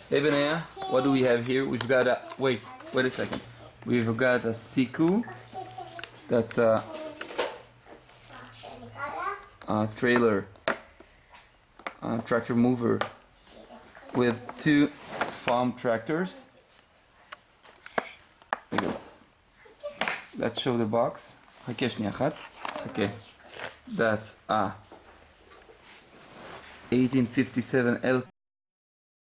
Hey Benaya, what do we have here? We've got a wait a second. We've got a SIKU. That's a trailer, tractor mover with two farm tractors. There you go. Let's show the box. Okay, that's a 1857 L.